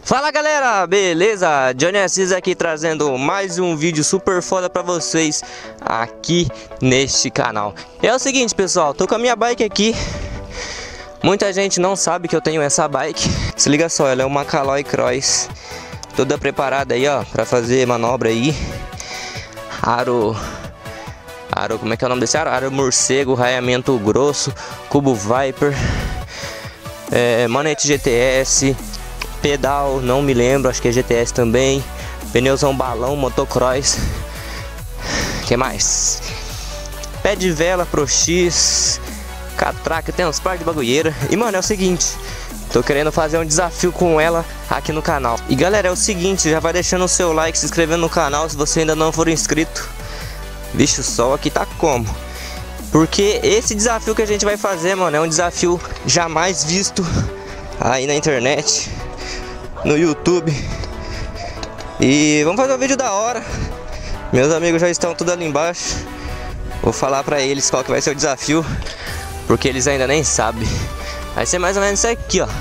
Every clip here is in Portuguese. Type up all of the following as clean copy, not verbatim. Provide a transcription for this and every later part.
Fala galera, beleza? Johnny Assis aqui trazendo mais um vídeo super foda pra vocês aqui neste canal. É o seguinte pessoal, tô com a minha bike aqui. Muita gente não sabe que eu tenho essa bike. Se liga só, ela é uma Caloi Cross, toda preparada aí ó, pra fazer manobra aí. Aro, como é que é o nome desse aro? Aro morcego, raiamento grosso, cubo Viper, manete GTS, pedal, não me lembro, acho que é GTS também, pneuzão balão, motocross, que mais? Pé de vela, Pro X, catraca, tem uns par de bagulheira. E mano, é o seguinte, tô querendo fazer um desafio com ela aqui no canal. E galera, é o seguinte, já vai deixando o seu like, se inscrevendo no canal se você ainda não for inscrito. Bicho, o sol aqui tá como? Porque esse desafio que a gente vai fazer, mano, é um desafio jamais visto aí na internet, no YouTube. E vamos fazer um vídeo da hora. Meus amigos já estão tudo ali embaixo. Vou falar pra eles qual que vai ser o desafio, porque eles ainda nem sabem. Vai ser mais ou menos isso aqui, ó.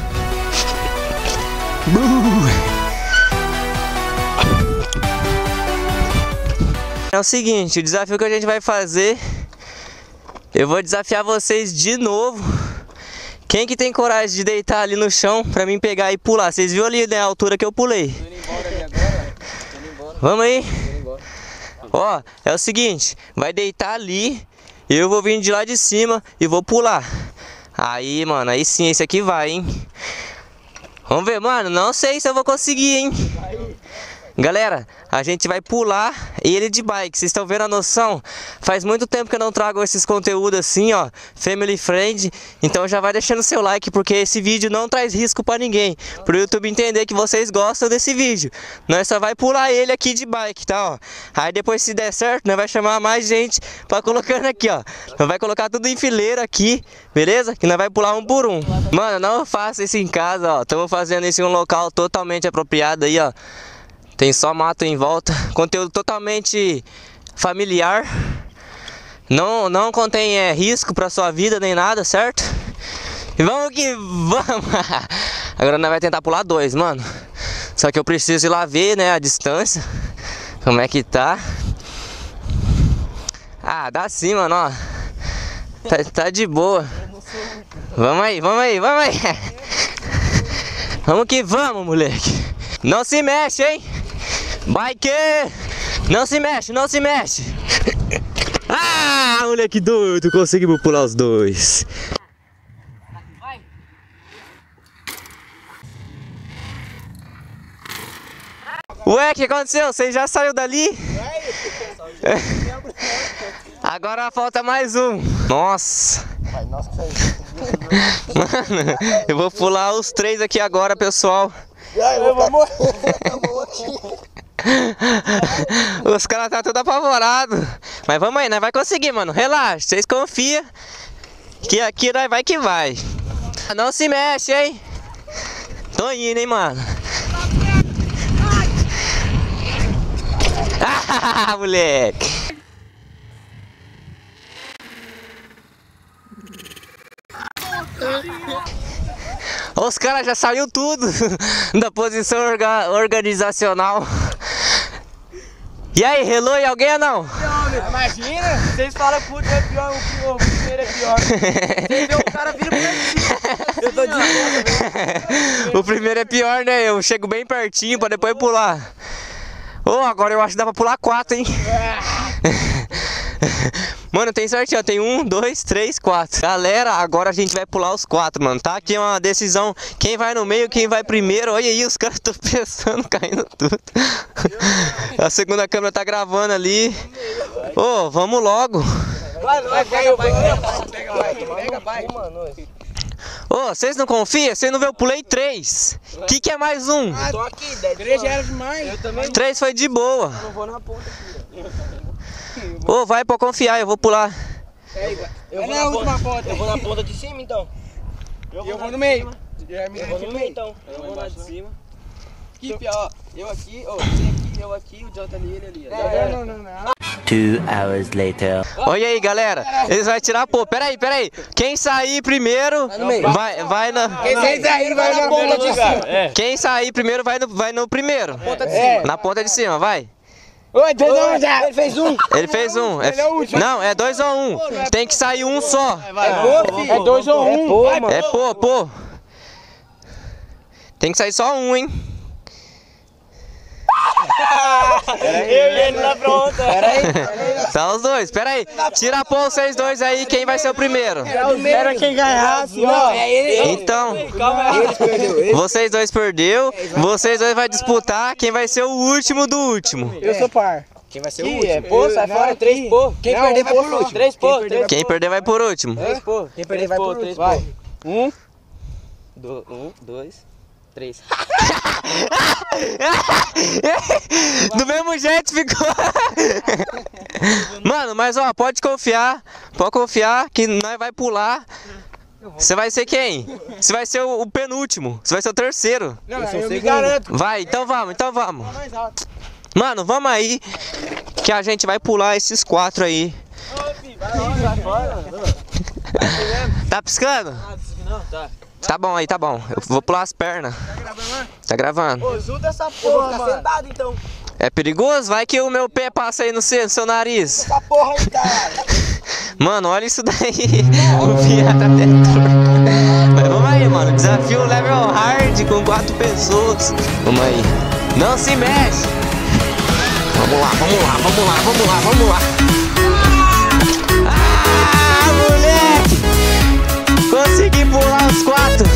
É o seguinte, o desafio que a gente vai fazer, eu vou desafiar vocês de novo. Quem que tem coragem de deitar ali no chão pra mim pegar e pular? Vocês viram ali, né, a altura que eu pulei? Tô indo embora ali agora. Vamos aí. Ó, é o seguinte, vai deitar ali, eu vou vir de lá de cima e vou pular. Aí, mano, aí sim, esse aqui vai, hein? Vamos ver, mano, não sei se eu vou conseguir, hein? Galera, a gente vai pular ele de bike, vocês estão vendo a noção? Faz muito tempo que eu não trago esses conteúdos assim, ó, family friend. Então já vai deixando seu like, porque esse vídeo não traz risco pra ninguém, pro YouTube entender que vocês gostam desse vídeo. Nós só vai pular ele aqui de bike, tá, ó. Aí depois, se der certo, nós vai chamar mais gente pra colocando aqui, ó. Nós vai colocar tudo em fileira aqui, beleza? Que nós vai pular um por um. Mano, não faça isso em casa, ó. Estamos fazendo isso em um local totalmente apropriado aí, ó. Tem só mato em volta, conteúdo totalmente familiar. Não contém risco pra sua vida nem nada, certo? E vamos que vamos! Agora nós vamos tentar pular dois, mano. Só que eu preciso ir lá ver, né, a distância. Como é que tá. Ah, dá sim, mano, ó. Tá de boa. Vamos aí, vamos aí, vamos aí. Vamos que vamos, moleque. Não se mexe, hein? Bike! Não se mexe, não se mexe! Ah, moleque doido, conseguimos pular os dois. Ué, o que aconteceu? Você já saiu dali? Agora falta mais um. Nossa! Mano, eu vou pular os três aqui agora, pessoal. Eu vou morrer. Os caras tá tudo apavorados. Mas vamos aí, nós vai conseguir, mano. Relaxa, vocês confiam que aqui nós vai que vai. Não se mexe, hein? Tô indo, hein, mano. Ah, moleque. Os caras já saiu tudo da posição organizacional. E aí, relou em alguém ou não? Imagina, vocês falam que o último é pior, o primeiro é pior. Vocês vê o cara vira pertinho. Eu tô de boa. O primeiro é pior, né? Eu chego bem pertinho pra depois pular. Oh, agora eu acho que dá pra pular 4, hein? Mano, tem certinho, ó. Tem 1, 2, 3, 4. Galera, agora a gente vai pular os 4, mano. Tá aqui uma decisão. Quem vai no meio, quem vai primeiro. Olha aí, os caras estão pensando, caindo tudo. A segunda câmera tá gravando ali. Ô, vamos logo. Vai, pega, Ô, vocês não confiam? Vocês não viram? Eu pulei 3. Que é mais um? Ah, tô aqui, 3 já era demais. Eu também. 3 foi de boa. Eu não vou na ponta aqui. Ô, vai pra confiar, eu vou pular. Eu vou na última ponta. Eu vou na ponta de cima então. Eu vou no meio. Eu vou no meio então. Eu vou na de cima. Aqui, ó. Eu aqui, ó. Você aqui, eu aqui, o Jota ali, ele ali. Não. 2 hours later. Olha aí, galera. Eles vão tirar, pô. Pera aí. Quem sair primeiro vai na. Quem sair vai na ponta de cima. Quem sair primeiro vai no primeiro. Na ponta de cima, vai. Oi, 2 ou 1 já. Ele fez um. Ele fez um. Não, é 2 ou 1. Tem que sair um só. É 2 ou 1. É pô. Tem que sair só um, hein? Eu e ele na pronta. São os dois, pera aí. Tira a pô vocês dois aí, quem vai ser o primeiro? Era quem ganhasse. Não, é ele. Então, vocês dois perdeu. Vocês dois vai disputar quem vai ser o último do último. Eu sou par. Quem vai ser o último? Pô, sai fora, 3 pô. Quem perder vai por último. 3 pô. Quem perder vai por último. 3 pô. Quem perder vai por último. Vai. 1, 2, 3. Do mesmo jeito ficou. Mano, mas ó, pode confiar que nós vai pular. Você vai ser quem? Você vai ser o penúltimo. Você vai ser o terceiro. Não, eu me garanto. Vai, então vamos. Mano, vamos aí que a gente vai pular esses 4 aí. Tá piscando? Não, tá. Tá bom aí, tá bom. Eu vou pular as pernas. Tá gravando? Ô, junta essa porra, mano. Sentado então. É perigoso? Vai que o meu pé passa aí no seu nariz. Essa porra aí, cara. Mano, olha isso daí. O viado até torto. Mas vamos aí, mano. Desafio level hard com 4 pessoas. Vamos aí. Não se mexe. Vamos lá. Ah, moleque! Consegui pular os 4.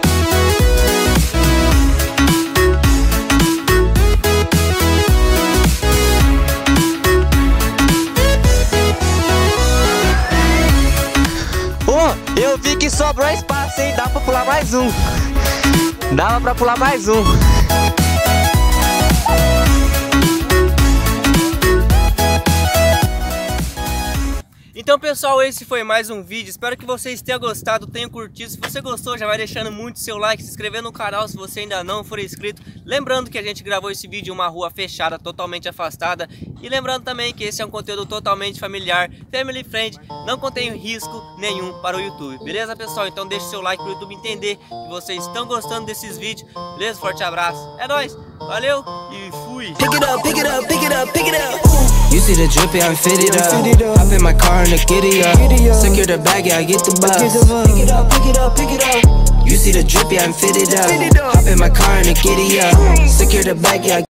Eu vi que sobrou espaço, hein? Dá pra pular mais um. Dava pra pular mais um. Então pessoal, esse foi mais um vídeo, espero que vocês tenham gostado, tenham curtido. Se você gostou, já vai deixando muito seu like, se inscrevendo no canal se você ainda não for inscrito. Lembrando que a gente gravou esse vídeo em uma rua fechada, totalmente afastada. E lembrando também que esse é um conteúdo totalmente familiar, family friend, não contém risco nenhum para o YouTube. Beleza pessoal? Então deixe seu like para o YouTube entender que vocês estão gostando desses vídeos. Beleza? Forte abraço, é nóis, valeu e fui! Pick it up, pick it up, pick it up, pick it up. You see the drippy, I'm fitted up. Hop in my car and the giddy up. Secure the bag, yeah, I get the bus. Pick it up, pick it up, pick it up. You see the drippy, I'm fitted up. Hop in my car and the giddy up. Secure the bag, yeah.